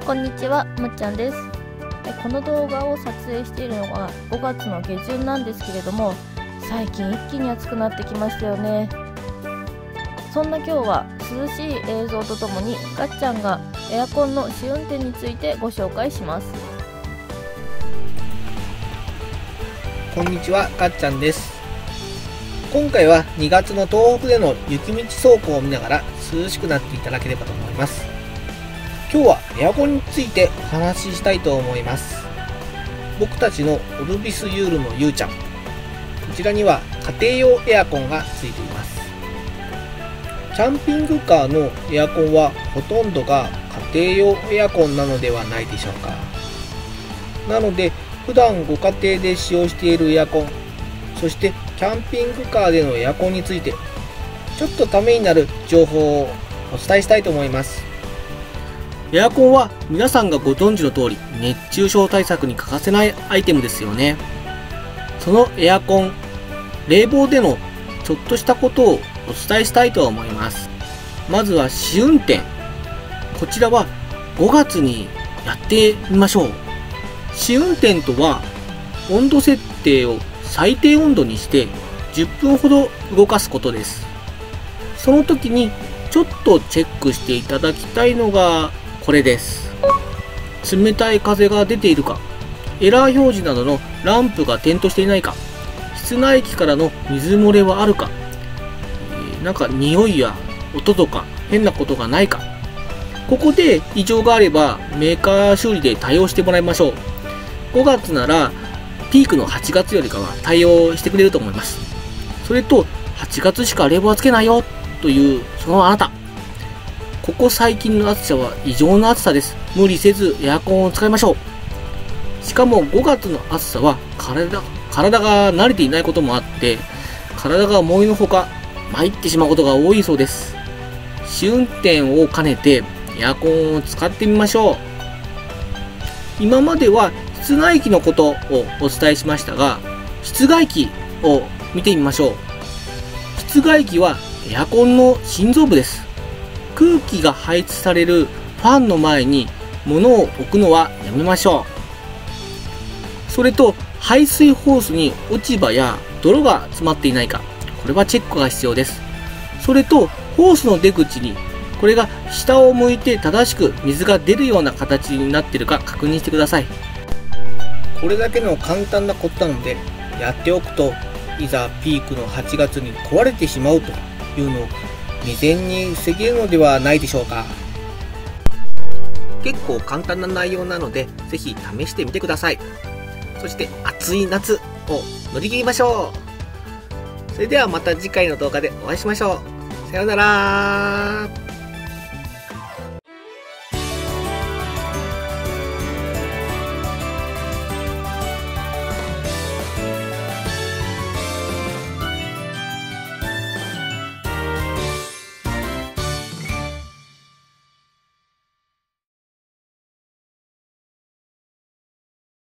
こんにちは、むっちゃんです。この動画を撮影しているのが5月の下旬なんですけれども、最近一気に暑くなってきましたよね。そんな今日は涼しい映像とともにがっちゃんがエアコンの試運転についてご紹介します。 こんにちは、がっちゃんです。今回は2月の東北での雪道走行を見ながら涼しくなっていただければと思います。今日はエアコンについてお話ししたいと思います。僕たちのオルビスユールのゆうちゃん、こちらには家庭用エアコンがついています。キャンピングカーのエアコンはほとんどが家庭用エアコンなのではないでしょうか。なので普段ご家庭で使用しているエアコン、そしてキャンピングカーでのエアコンについてちょっとためになる情報をお伝えしたいと思います。エアコンは皆さんがご存知の通り熱中症対策に欠かせないアイテムですよね。そのエアコン、冷房でのちょっとしたことをお伝えしたいと思います。まずは試運転、こちらは5月にやってみましょう。試運転とは温度設定を最低温度にして10分ほど動かすことです。その時にちょっとチェックしていただきたいのがこれです。冷たい風が出ているか、エラー表示などのランプが点灯していないか、室内機からの水漏れはあるか、なんか匂いや音とか変なことがないか、ここで異常があればメーカー修理で対応してもらいましょう。5月ならピークの8月よりかは対応してくれると思います。それと8月しか冷房はつけないよというそのあなた、ここ最近の暑さは異常な暑さです。無理せずエアコンを使いましょう。しかも5月の暑さは体が慣れていないこともあって体が思いのほか参ってしまうことが多いそうです。試運転を兼ねてエアコンを使ってみましょう。今までは室内機のことをお伝えしましたが、室外機を見てみましょう。室外機はエアコンの心臓部です。空気が排出されるファンの前に物を置くのはやめましょう。それと排水ホースに落ち葉や泥が詰まっていないか、これはチェックが必要です。それとホースの出口にこれが下を向いて正しく水が出るような形になっているか確認してください。これだけの簡単なことなのでやっておくと、いざピークの8月に壊れてしまうというのを未然に防げるのではないでしょうか。結構簡単な内容なのでぜひ試してみてください。そして暑い夏を乗り切りましょう。それではまた次回の動画でお会いしましょう。さようなら。